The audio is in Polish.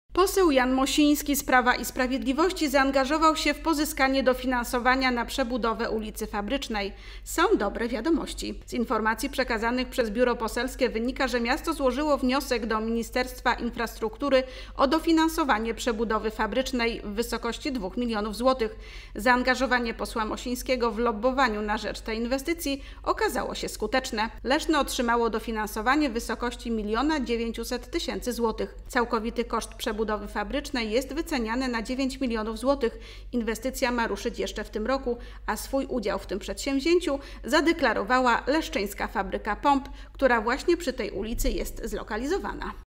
Poseł Jan Mosiński z Prawa i Sprawiedliwości zaangażował się w pozyskanie dofinansowania na przebudowę ulicy Fabrycznej. Są dobre wiadomości. Z informacji przekazanych przez biuro poselskie wynika, że miasto złożyło wniosek do Ministerstwa Infrastruktury o dofinansowanie przebudowy Fabrycznej w wysokości 2 milionów złotych. Zaangażowanie posła Mosińskiego w lobbowaniu na rzecz tej inwestycji okazało się skuteczne. Leszno otrzymało dofinansowanie w wysokości 1 900 000 złotych. Całkowity koszt przebudowy Fabrycznej jest wyceniany na 9 milionów złotych. Inwestycja ma ruszyć jeszcze w tym roku, a swój udział w tym przedsięwzięciu zadeklarowała Leszczyńska Fabryka Pomp, która właśnie przy tej ulicy jest zlokalizowana.